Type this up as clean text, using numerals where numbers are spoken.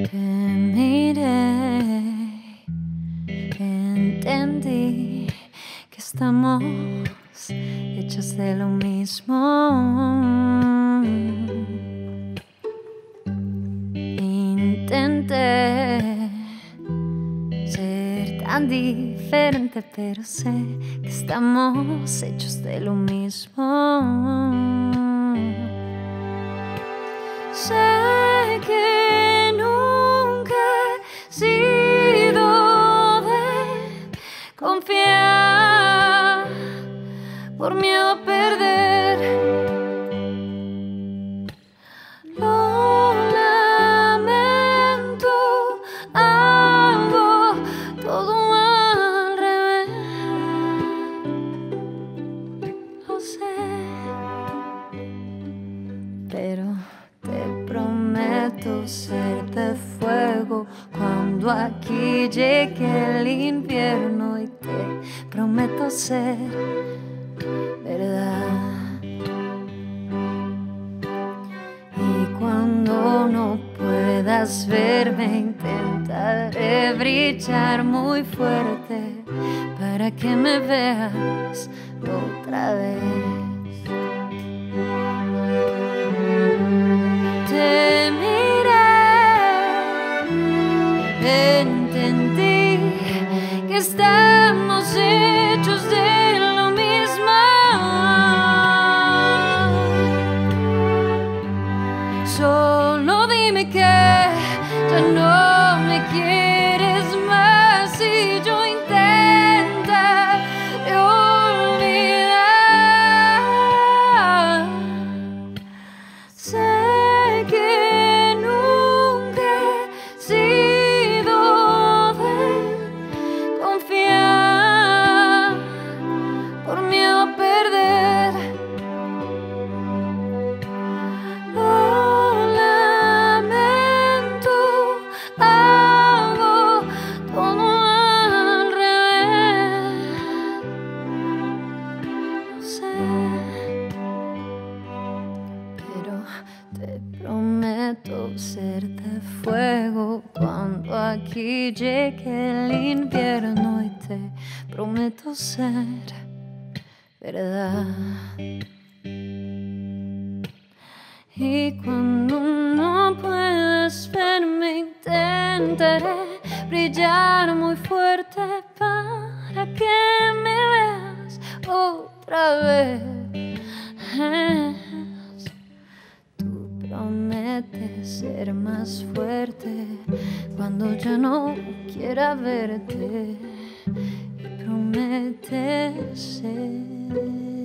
Te miré, entendí que estamos hechos de lo mismo. Intenté ser tan diferente, pero sé que estamos hechos de lo mismo. Sé que nunca he sido de confiar por miedo a perder. Lo lamento, hago todo al revés. Lo sé, pero te prometo ser de fuego cuando aquí llegue el invierno, y te prometo ser verdad. Y cuando no puedas verme, intentaré brillar muy fuerte para que me veas otra vez. Te miré, entendí que estamos hechos de lo mismo. Solo dime que ya no me quieres más y yo intentaré olvidar. Sé que nunca he sido de confiar por miedo a perder. Lo lamento, hago todo al revés. Lo sé, pero te prometo ser de fuego cuando aquí llegue el invierno, y te prometo ser verdad. Y cuando no puedas verme, intentaré brillar muy fuerte para que me veas otra vez. Tú prometes ser más fuerte cuando ya no quiera verte, y prometes ser